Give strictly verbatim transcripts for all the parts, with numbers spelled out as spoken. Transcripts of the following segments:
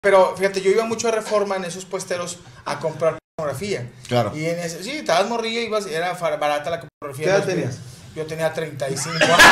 Pero fíjate, yo iba mucho a Reforma en esos puesteros a comprar pornografía. Claro. Y en ese, sí, estabas morrillo y ibas, era barata la pornografía. ¿Qué edad tenías? Yo tenía treinta y cinco años.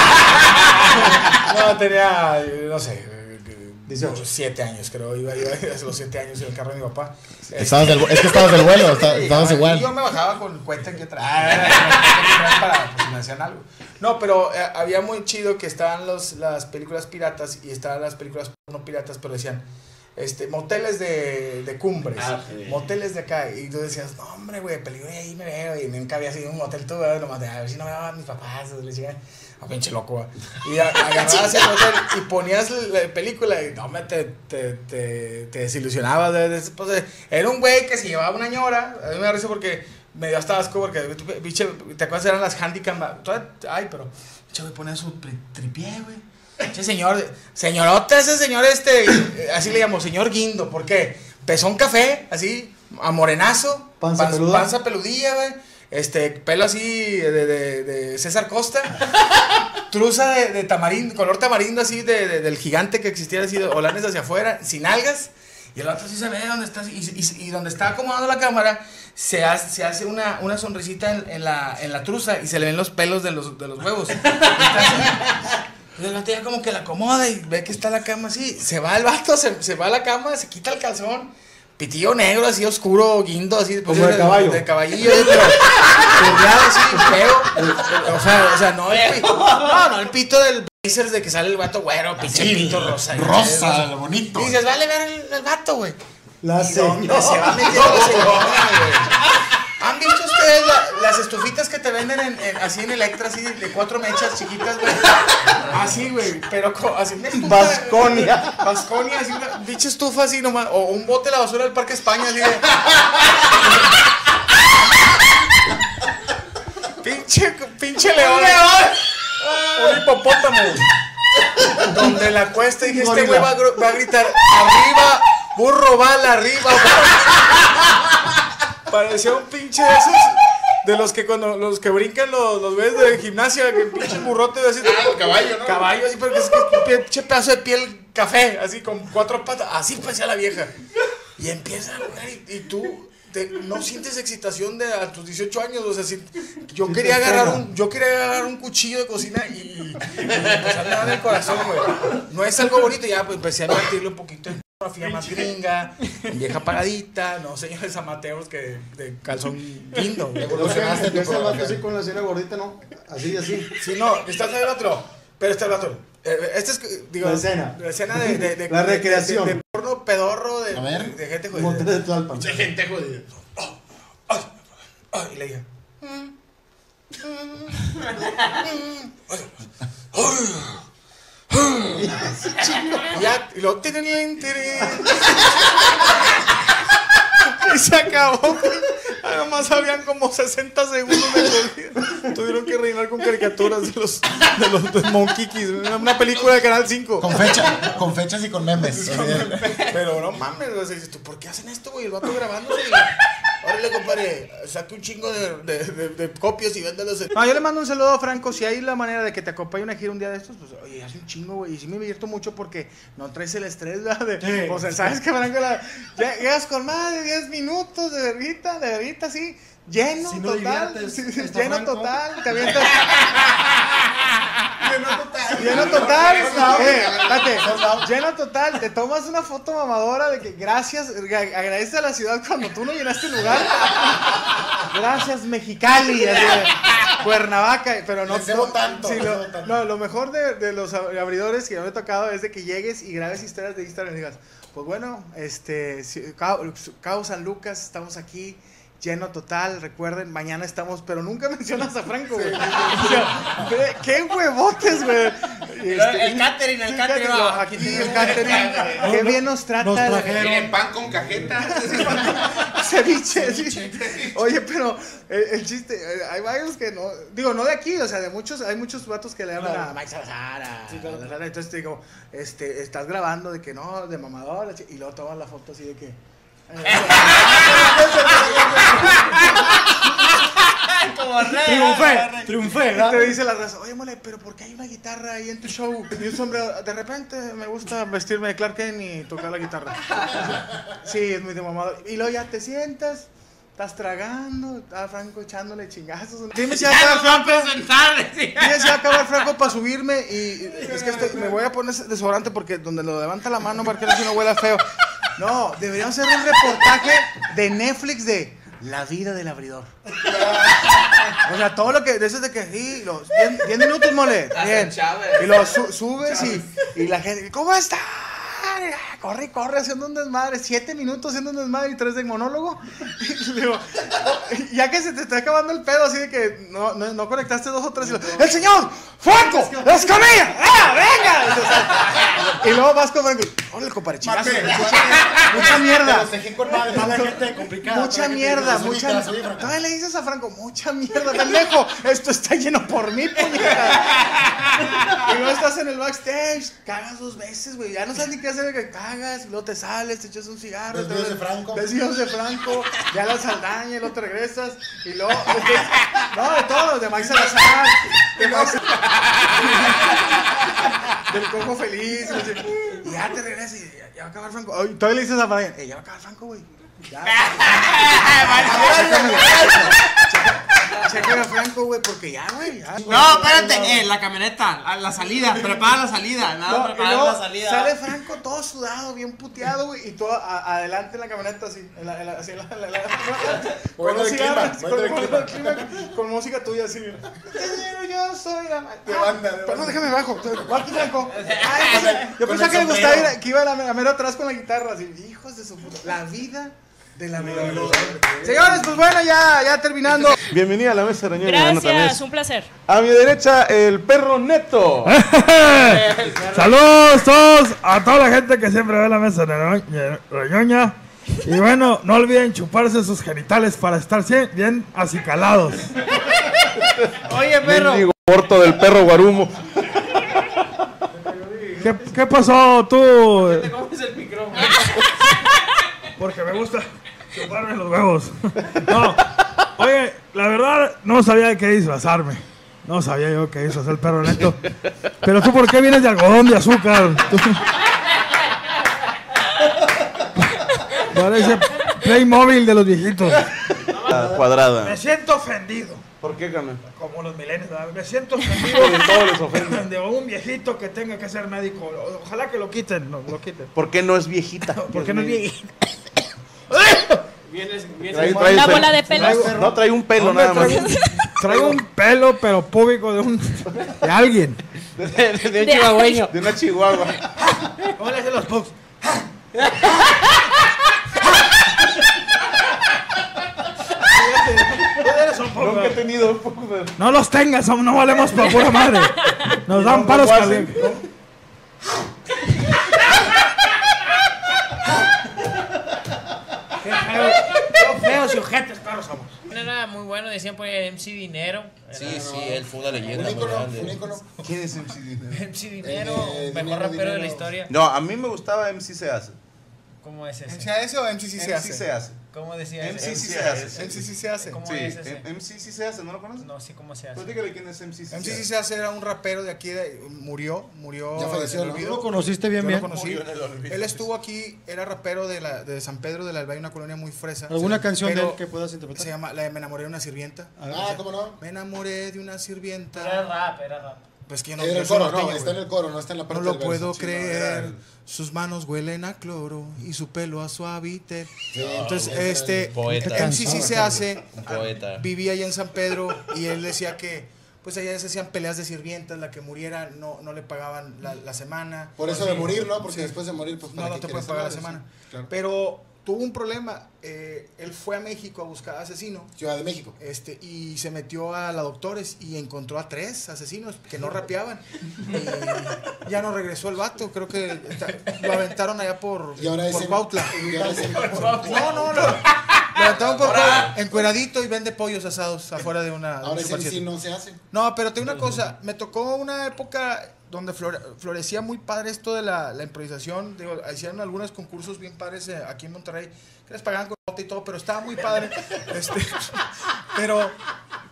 No, tenía, no sé, dieciocho. siete años creo. Iba, iba a los siete años en el carro de mi papá. Estabas del, es que estabas del vuelo, estabas, estababas igual. Yo me bajaba con cuenta que traía para, pues, si me hacían algo. No, pero eh, había muy chido que estaban los, las películas piratas y estaban las películas no piratas, pero decían este, moteles de, de Cumbres, ah, sí. Moteles de acá. Y tú decías, no, hombre, güey, peligro, ahí me veo. Y nunca había sido un motel tú, güey, nomás de, a ver si no me daban mis papás. Le decía, a oh, pinche loco, güey. Y a, agarrabas el motel y ponías la película y no, me te, te, te, te desilusionabas. De, de, pues, era un güey que se llevaba una ñora. A mí me da risa porque me dio hasta asco porque, pinche, ¿te acuerdas? Eran las handicam. Ay, pero, pinche, güey, ponía su tripié, güey. Ese señor, señorota, ese señor este, así le llamo, señor Guindo, ¿por qué? Pezón café, así, a morenazo, panza, pan, peluda. panza peludilla, güey, este, pelo así de, de, de César Costa, truza de, de tamarindo, color tamarindo así, de, de, del gigante que existía así, de holanes hacia afuera, sin algas, y el otro sí se ve donde está, y, y, y donde está acomodando la cámara, se hace, se hace una, una sonrisita en, en, la, en la truza, y se le ven los pelos de los, de los huevos, está así. El vato ya como que la acomoda y ve que está la cama así. Se va el vato, se, se va a la cama, se quita el calzón. Pitillo negro, así oscuro, guindo, así. Como de, de caballo. De caballillo, pero curviado así, feo. O sea, o sea, no el, no, no el pito del Blazers de que sale el vato güero, pinche pito rosa. Rosa, lo bonito. Y dices, vale ver el, el vato, güey. La señora. Se va metiendo la señora, güey. ¿Han visto ustedes la, las estufitas que te venden en, en, así en Electra, así de cuatro mechas chiquitas, güey? Así, güey, pero así una estufa. Vasconia. Vasconia, así una pinche estufa así nomás. O un bote de la basura del Parque España, así de. pinche, pinche león. Un hipopótamo. Donde la cuesta y dije, este güey va, va a gritar, arriba, burro, bala, arriba. Parecía un pinche de esos, de los que cuando los que brincan los, los ves de gimnasia, que pinche burrote así. Ah, el caballo, ¿no? Caballo, así, porque es que un pinche pedazo de piel café, así con cuatro patas, así parecía la vieja. Y empieza a jugar y, y tú te, no sientes excitación de a tus dieciocho años, o sea, si, yo quería agarrar un, yo quería agarrar un cuchillo de cocina y, y, y empezar a dar el corazón, güey. No es algo bonito, ya pues empecé a invertirle un poquito en fotografía más gringa, vieja pagadita, no señores amateurs que de calzón guindo. Evolucionaste tu programa. Así con la señora gordita, ¿no? Así, así. Sí, no, está el otro, pero está el otro. Este es, digo, la escena. La escena de, de, de la recreación. De, de, de porno pedorro de, a ver. de gente jodida. Montes de Tlalpan. De gente jodida. Oh, oh, oh, y le dije. Y ya, y lo tienen y se acabó. Además habían como sesenta segundos de corrida. Tuvieron que rellenar con caricaturas de los de los de Monquiquis, una película de Canal cinco. Con fecha, con fechas y con memes. Pero no mames, o sea, dices tú, ¿por qué hacen esto, güey? El vato grabándose. Órale, compadre, saque un chingo de, de, de, de copias y véndalos. No, yo le mando un saludo a Franco. Si hay la manera de que te acompañe una gira un día de estos, pues, oye, hace un chingo, güey. Y sí me divierto mucho porque no traes el estrés, ¿verdad? De, sí. O sea, sabes que Franco, la, llegas con más de diez minutos de verguita, de verguita, así, lleno, si no total. Sí, lleno Franco. Total. Te avientas. Lleno total. Lleno total. Eh, espérate, lleno total. Te tomas una foto mamadora de que gracias, agradeces a la ciudad cuando tú no llenaste el lugar. Gracias, Mexicali. Así de, Cuernavaca, pero no. No tanto. Sí, no, lo, tanto. no, lo mejor de, de los abridores que me ha tocado es de que llegues y grabes historias de Instagram y digas, pues bueno, este, Cabo San Lucas, estamos aquí. Lleno total, recuerden, mañana estamos, pero nunca mencionas a Franco, güey. O sea, qué huevotes, güey. Este, el catering, el catering. No, aquí tiene el catering. Qué bien nos trata. Nos trajeron. Tiene pan con cajeta. Ceviche, sí. Oye, pero el, el chiste, hay varios que no, digo, no de aquí, o sea, de muchos, hay muchos vatos que le hablan claro. a Mike Salazar, a, sí, claro. a, entonces te digo, este, estás grabando de que no, de mamador, y luego tomas la foto así de que... Como agarré. Triunfé, triunfé, Y ¿verdad? te dice la raza, oye, mole, pero ¿por qué hay una guitarra ahí en tu show? Y un sombrero, de repente me gusta vestirme de Clark Kent y tocar la guitarra. Sí, es muy de mamado. Y luego ya te sientas, estás tragando, está Franco echándole chingazos. Dime si va a Ya acabar nos va a Franco. presentar. decía. Dime si va a acabar Franco para subirme. Y es que estoy- me voy a poner desodorante porque donde lo levanta la mano para que no huela feo. No, deberíamos hacer un reportaje de Netflix de la vida del abridor. O sea, todo lo que, de eso de que sí, los diez minutos, mole, bien. Y lo su- subes y, y la gente, ¿cómo está? Corre y corre haciendo un desmadre, siete minutos haciendo un desmadre y tres de monólogo. Y digo, ya que se te está acabando el pedo, así de que no, no, no conectaste dos o tres. Y lo, ¡el señor Franco Escamilla! ¡Ah, venga! Y, o sea, y luego vas con Franco, ¡órale, compadre, chingazo! Mate. Mucha, mucha mierda. Te los dejé con madre, no la gente complicada. Mucha toda la gente mierda, te los mucha ubicas, oye, Franco. Todavía le dices a Franco, mucha mierda, pendejo. Esto está lleno por mí, puñeta. Y luego estás en el backstage, cagas dos veces, güey. Ya no sabes ni qué hacer, que cagas, y luego te sales, te echas un cigarro. Ves te videos ves- de Franco. Ves videos de Franco, ya la saldaña, y luego te regresas. Y luego, no, de todo, de Mike Salazar, de Mike del Cojo Feliz. Y así, y ya te regresas y ya, ya va a acabar Franco. Ay, todavía le dices a Brian, eh, ya va a acabar Franco, güey. Ya. Checa a Franco, güey, porque ya, güey. ya. No, espérate, eh, la camioneta, la, la salida, prepara la salida, nada, No, y prepara luego la salida. sale Franco todo sudado, bien puteado, güey, y todo a- adelante en la camioneta así, en la, en la, así, en la, en la, en la- con Bueno, un de cigarro, clima, así, bueno, con, de con- clima. con clima, con música tuya así. Señor, yo soy la De banda, de Pero no, banda. déjame abajo. Va aquí Franco. Ay, no sé, yo Con pensaba el que le gustaba ir, sombrero. a- que iba a la, a mero atrás con la guitarra, así, hijos de su puta. La vida de la vida. Señores, pues bueno, ya, ya terminando. Bienvenida a la mesa de Reñoña. Gracias, un placer. A mi derecha, el perro neto. Saludos todos a toda la gente que siempre ve la mesa de Reñoña. Y bueno, no olviden chuparse sus genitales para estar cien- bien acicalados. Oye, perro. Mendigo corto del perro guarumo. ¿Qué, qué pasó tú? Te comes el micrófono. Porque me gusta chuparme los huevos. No, oye, la verdad no sabía de qué disfrazarme. No sabía yo qué disfrazar el perro neto. Pero tú, ¿por qué vienes de algodón de azúcar? Tú- Parece Playmobil de los viejitos. La cuadrada. Me siento ofendido. ¿Por qué, carnal? Como los milenios, ¿verdad? Me siento ofendido Porque todo les ofende. de un viejito que tenga que ser médico. O- Ojalá que lo quiten, no, lo quiten. ¿Por qué no es viejita? Porque no es viejito. Vienes, vienes. Trae- trae Una el bola pelo. de pelos. No, trae un pelo Hombre, nada más. traigo, traigo un pelo, pero público de un de alguien. De, de un chihuahueño. De una chihuahua. ¿Cómo le hacen los pugs? Nunca he tenido. No los tengas, son- no valemos para pura madre. Nos dan ¿Cómo palos hacen? calientes. Qué feo, qué feos y ojetes perros somos. Era muy bueno, decían por ahí M C Dinero. Sí, sí, él fue una Un leyenda muy ícono, grande. un ícono. ¿Quién es M C Dinero? M C Dinero, Eh, mejor dinero, rapero de la dinero. historia. No, a mí me gustaba M C Se Hace. ¿Cómo es ¿M C ese? A S o M C C se M C hace? Se Hace. ¿Cómo decía M C ese? sí se hace. M C C se hace. ¿Cómo Sí, es ese? M C sí se hace, ¿no lo conoces? No sé cómo se hace. Pues dígale quién es M C sí M C se C hace. se hace era un rapero de aquí, de, murió, murió. Ya falleció, en el ¿no? olvido. Tú lo conociste bien, Yo bien. lo conocí. Murió en el olvido. Él estuvo aquí, era rapero de, la, de San Pedro del Albay, una colonia muy fresa. ¿Alguna Sí. canción de Pero él que puedas interpretar? Se llama la de Me enamoré de una sirvienta. Ah, ¿cómo no? Me enamoré de una Era sirvienta. rap, era rap. Pues que yo no, En yo el soy coro, no, norteño, está en güey. el coro, no está en la No parte lo del verso. puedo Sí, no, creer, era- sus manos huelen a cloro y su pelo a suavite. Sí, Entonces, era este, el poeta. M C C se hace, Un poeta. vivía allá en San Pedro y él decía que, pues allá se hacían peleas de sirvientas, la que muriera no, no le pagaban la, la semana. Por eso de morir, ¿no? Porque Sí. después de morir, pues No, ¿para no qué te quieres pueden pagar la salvar? semana. Sí, claro. Pero tuvo un problema, eh, él fue a México a buscar asesino. Ciudad de México. Este, y se metió a la doctores y encontró a tres asesinos que no rapeaban. Y ya no regresó el vato, creo que está- lo aventaron allá por, Y ahora es por el- Cuautla. y ahora es el- No, no, no. Lo aventaron por Cuautla, encueradito y vende pollos asados afuera de una. de un Ahora ese Super sí siete. no se hace. No, pero te digo una cosa, me tocó una época donde flore- florecía muy padre esto de la, la improvisación. Digo, hacían algunos concursos bien padres eh, aquí en Monterrey, que les pagaban con nota y todo, pero estaba muy padre. Este, pero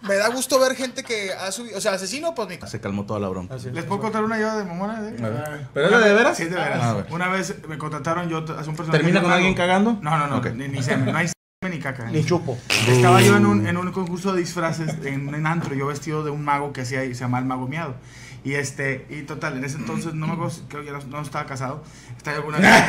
me da gusto ver gente que ha subido, o sea, asesino, pues mi... Se calmó toda la broma. ¿Les puedo contar una yo de mamona? ¿Eh? ¿Pero es de veras? Sí, de veras. Ah, a ver. Una vez me contrataron yo hace un personaje. ¿Termina con mago. alguien cagando? No, no, no, Ok. ni, ni semen, no hay semen ni caca. Ni chupo. Estaba yo en un, en un concurso de disfraces en un antro, yo vestido de un mago que hacía, se llama el Mago Miado. Y este, y total, en ese entonces, no me acuerdo, creo que ya no, no estaba casado. Estaba yo con una vieja.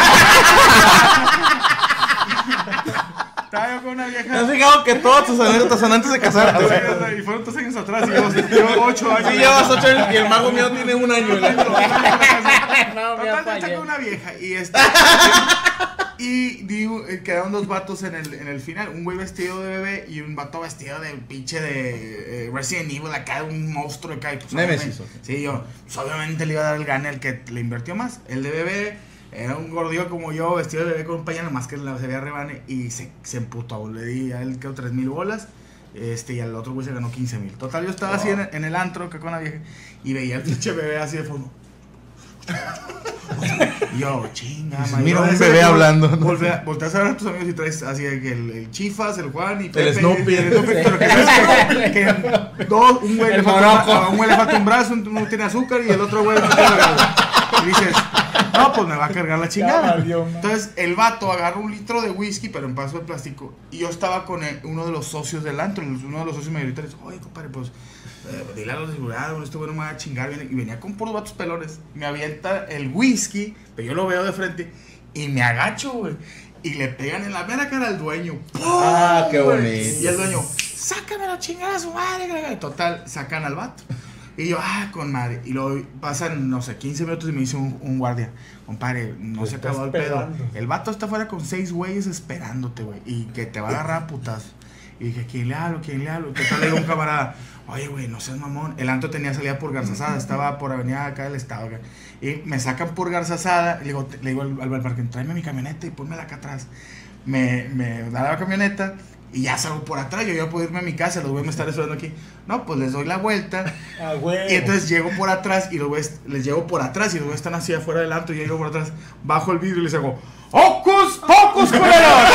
Estaba yo con una ¿Te has vieja. fijado que todas tus anécdotas son antes de casarte? Y fueron dos años atrás, y yo, yo ocho años. Sí, llevas ocho años y el mago mío tiene un año. No, me Total, fallé. está con una vieja y este y digo, eh, quedaron dos vatos en el, en el final, un güey vestido de bebé y un vato vestido de pinche de eh, Resident Evil, acá un monstruo acá. Y pues, Nemesis. obviamente- Sí, yo, pues, obviamente le iba a dar el gane al que le invirtió más. El de bebé era un gordillo como yo, vestido de bebé con un pañal, más que la se veía rebane y se, se emputó. Le di a él creo tres mil bolas. Este, y al otro güey se ganó quince mil. Total, yo estaba así en, en el antro acá con la vieja y veía al pinche bebé así de fondo. Y yo, chinga, man. Mira Yo un ese bebé yo hablando. voltea- Volteas a ver a tus amigos y traes así de que el, el Chifas, el Juan y Pepe, Snoopy. el Snoopy, pero que sabes que, que dos, un güey le El falta Morocco. un, a un güey le falta un brazo, uno tiene azúcar y el otro güey no tiene nada. Y dices, no, pues me va a cargar la chingada. Entonces el vato agarra un litro de whisky, pero en vaso de plástico. Y yo estaba con el- uno de los socios del antro, uno de los socios mayoritarios. Oye, compadre, pues eh, dile a los de seguridad, bueno, este güey no me va a chingar. Viene- Y venía con puros vatos pelones. Me avienta el whisky, pero yo lo veo de frente. Y me agacho, güey. Y le pegan en la mera cara al dueño. ¡Pum! Ah, qué güey! bonito. Y el dueño, sácame la chingada a su madre. güey". Total, sacan al vato. Y yo, ah, con madre. Y luego pasan, no sé, quince minutos y me dice un, un guardia, compadre, no se acabó el pedo. El vato está afuera con seis güeyes esperándote, güey. Y que te va a agarrar a putazo. Y dije, ¿quién le hablo? ¿Quién le hablo? Total, le digo a un camarada, oye, güey, no seas mamón. El antro tenía salida por Garzazada, estaba por avenida acá del estado. Acá. Y me sacan por Garzazada. Y le digo, le digo al, al parque, tráeme mi camioneta y pónmela acá atrás. Me, me da la camioneta. Y ya salgo por atrás, yo ya puedo irme a mi casa, los güeyes me están esperando aquí. No, pues les doy la vuelta. Ah, güey. Y entonces llego por atrás y los güeyes, les llego por atrás y los güeyes están así afuera del antro y yo llego por atrás, bajo el vidrio y les hago ¡Hocus Pocus, culeros!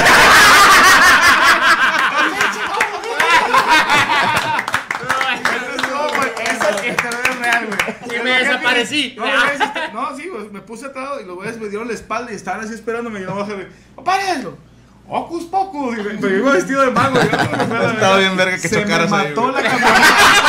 Entonces, no, güey, eso esto no es real, güey. Y me desaparecí. No, los güeyes est- no, sí, güey, me puse atado y los güeyes me dieron la espalda y estaban así esperándome y yo bajé de, ¡párenlo! ¡Hocus Pocus! Y me- Pero yo iba vestido de mago. y yo, no, no, no, no, Estaba bien verga que se chocaras me ahí, mató güey. la camioneta.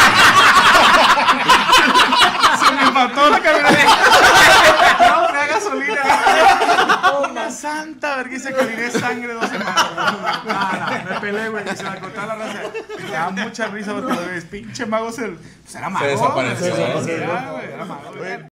Se me mató la camioneta. No, traía gasolina. Una santa vergüenza que oriné sangre dos semanas. Nada, me peleé, güey. Y se la cortaba la raza. Me da mucha risa porque, güey, pinche mago se, pues era mago. Se desapareció. güey. Era, güey, era mago, güey.